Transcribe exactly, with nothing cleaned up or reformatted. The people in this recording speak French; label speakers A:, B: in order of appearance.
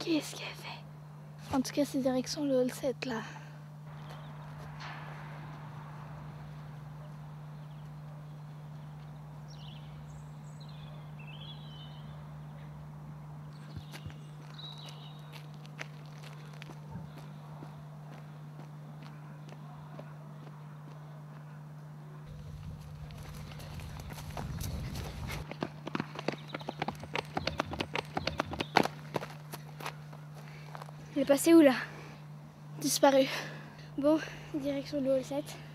A: Qu'est-ce qu'elle fait? En tout cas, c'est direction le hall sept là.
B: Elle est passée où là?
A: Disparu.
B: Bon, direction le hall sept.